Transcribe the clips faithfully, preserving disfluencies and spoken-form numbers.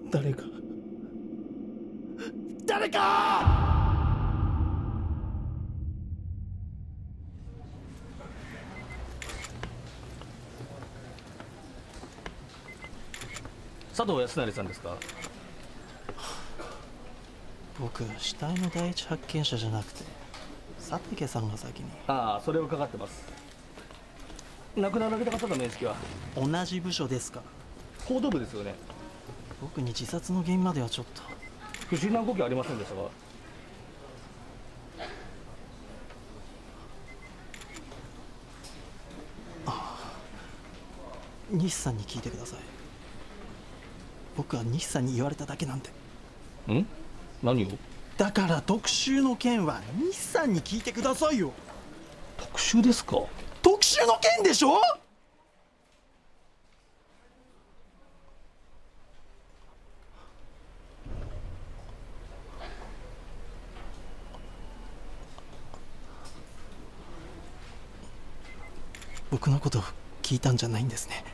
誰か誰か佐藤康成さんですか？ 僕、死体の第一発見者じゃなくて佐竹さんが先に。 ああ、それを伺ってます。亡くなられた方の面識は？ 同じ部署ですから。 報道部ですよね。 僕に自殺の原因まではちょっと。 不審な動きはありませんでしたか？ ああ、西さんに聞いてください。僕は西さんに言われただけなんで。 ん？何を？ だから特集の件は西さんに聞いてくださいよ。 特集ですか？ 特集の件でしょ？僕のこと聞いたんじゃないんですね。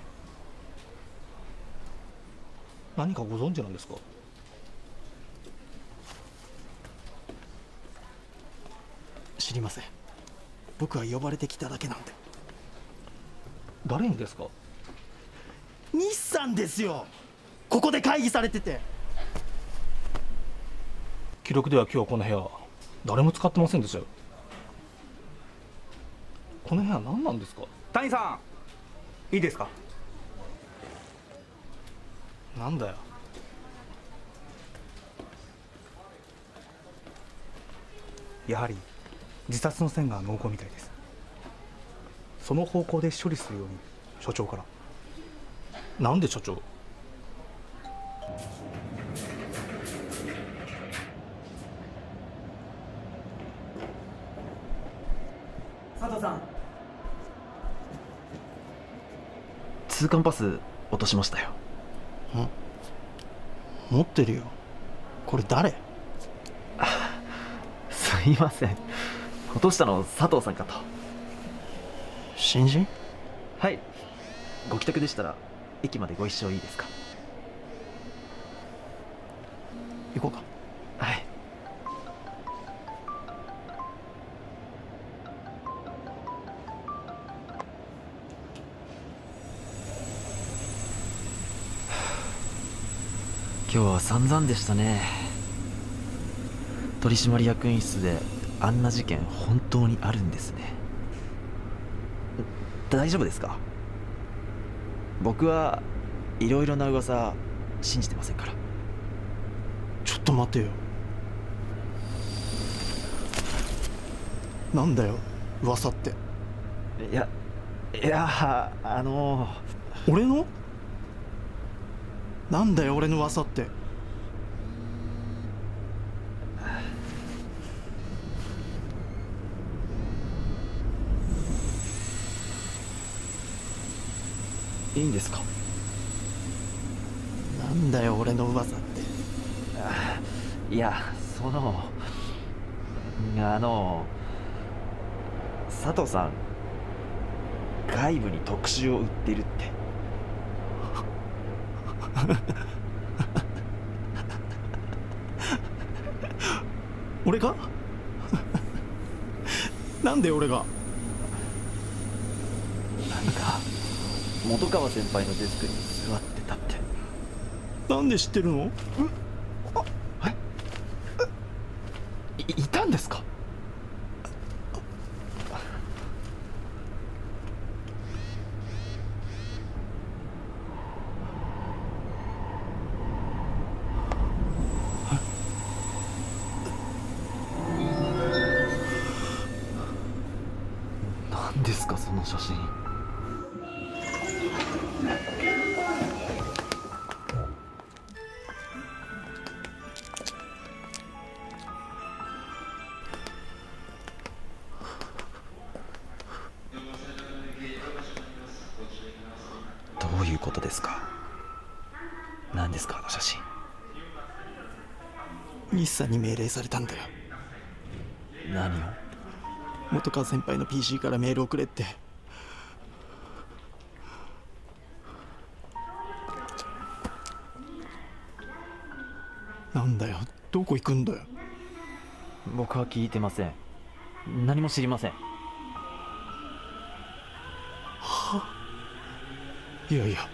何かご存知なんですか？ 知りません。僕は呼ばれてきただけなんで。 誰にですか？ 西さんですよ。ここで会議されてて。 記録では今日この部屋誰も使ってませんでしたよ。この部屋何なんですか？ 谷さん、いいですか？ なんだよ。 やはり自殺の線が濃厚みたいです。その方向で処理するように所長から。 なんで所長？ 佐藤さん、通関パス落としましたよ。 ん？持ってるよ。これ誰？ すいません、落としたの佐藤さんかと。 新人？ はい、ご帰宅でしたら駅までご一緒いいですか？ 行こうか。 はい。今日は散々でしたね。取締役員室であんな事件本当にあるんですね。大丈夫ですか？僕はいろいろな噂信じてませんから。 ちょっと待てよ。なんだよ噂って。 いやいやあの俺の？なんだよ俺の噂って。 いいんですか？ なんだよ俺の噂って。 いや、そのあの佐藤さん外部に特集を売ってるって。 俺が？なんで俺が？ 何か本川先輩のデスクに座ってたって。 なんで知ってるの？ い, いたんですか？何ですかその写真。どういうことですか？何ですかあの写真。 西さんに命令されたんだよ。 何を？ 本川先輩の ピーシー からメール送れって。 なんだよ、どこ行くんだよ。 僕は聞いてません。何も知りません。 いやいや、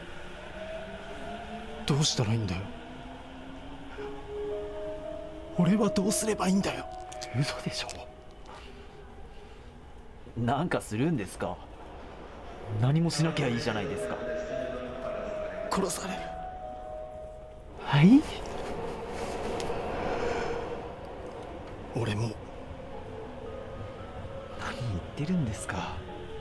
どうしたらいいんだよ。俺はどうすればいいんだよ。 嘘でしょ。なんかするんですか？何もしなきゃいいじゃないですか。 殺される。 はい？ 俺も。 何言ってるんですか？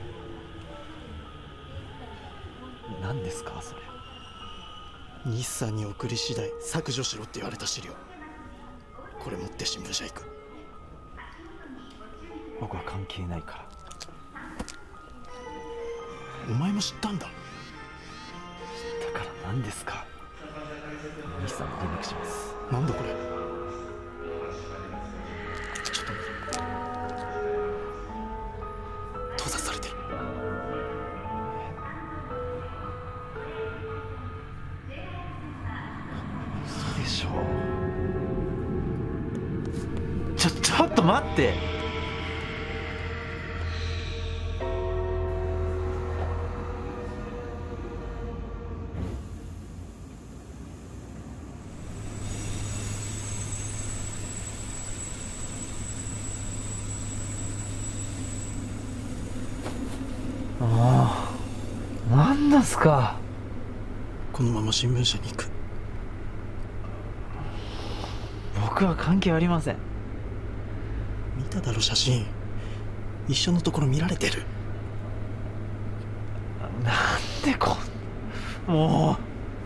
何ですかそれ。 日産に送り次第削除しろって言われた資料、これ持って新聞社行く。 僕は関係ないから。 お前も知ったんだ。 だから何ですか？日産に連絡します。 なんだこれ。ちょっと盗撮されてる。 嘘でしょ。ちょちょっと待って。ああ、何なんすか。 このまま新聞社に行く。 僕は関係ありません。 見ただろ写真。一緒のところ見られてる。 なんでこんもう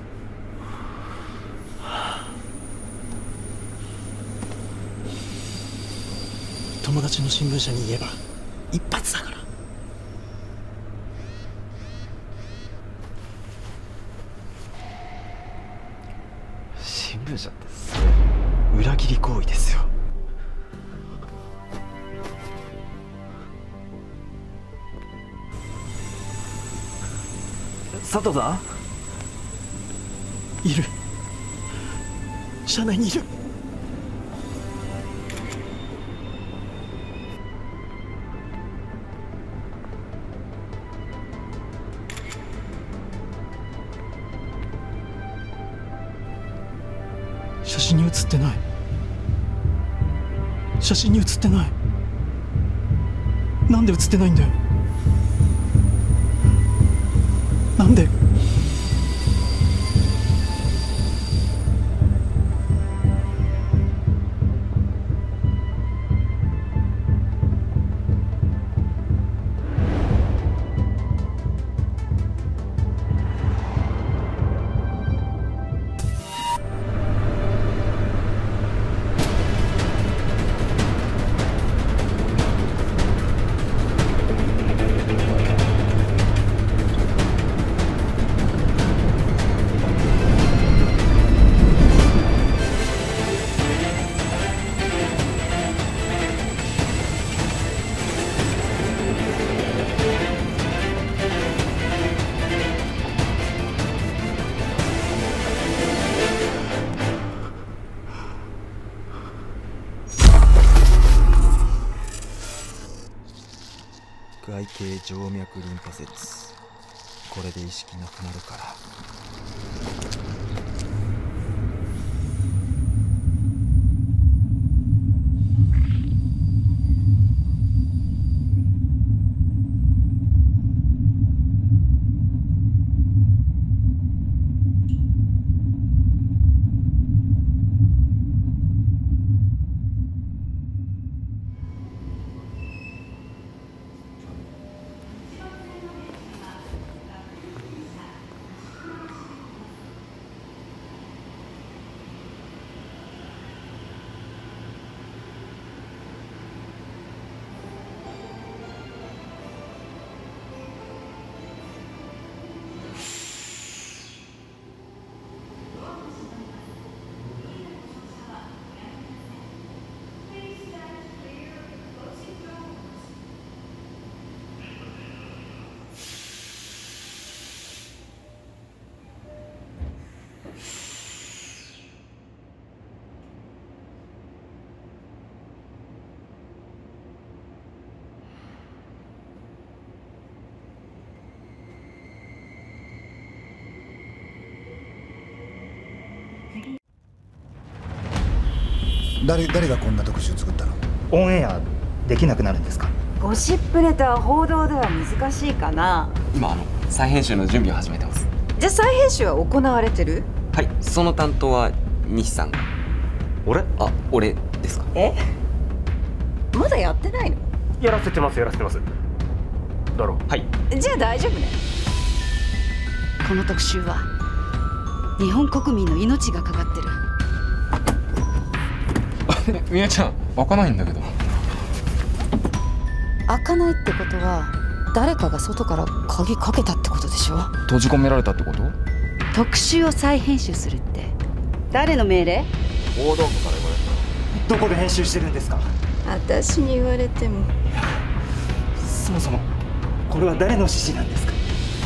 友達の新聞社に言えば一発だから。 新聞社ってそれ裏切り行為ですよ。佐藤さいる。車内にいる。写真に写ってない。写真に写ってない。なんで写ってないんだよ。なんで。 外形静脈リンパ節、これで意識なくなるから。 誰誰がこんな特集作ったの？ オンエアできなくなるんですか？ ゴシップネタは報道では難しいかな。 今あの再編集の準備を始めてます。 じゃあ再編集は行われてる？ はい、その担当は西さん。 俺あ、俺ですか？ え、まだやってないの？ やらせてますやらせてますだろ。 はい。 じゃあ大丈夫ね。 この特集は日本国民の命がかかってる。 みやちゃん開かないんだけど。 開かないってことは誰かが外から鍵かけたってことでしょ。 閉じ込められたってこと？ 特集を再編集するって誰の命令？ 報道部から言われた。 どこで編集してるんですか？ 私に言われても。 そもそもこれは誰の指示なんですか？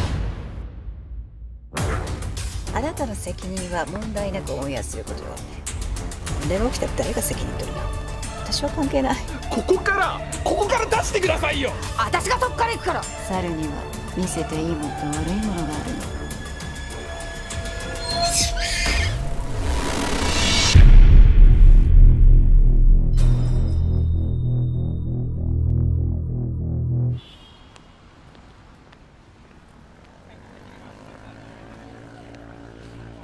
あなたの責任は問題なくオンエアすることよ。問題が起きたら誰が責任取るの？私は関係ない。 ここからここから出してくださいよ。 私がそっから行くから。 猿には見せていいものと悪いものがあるの。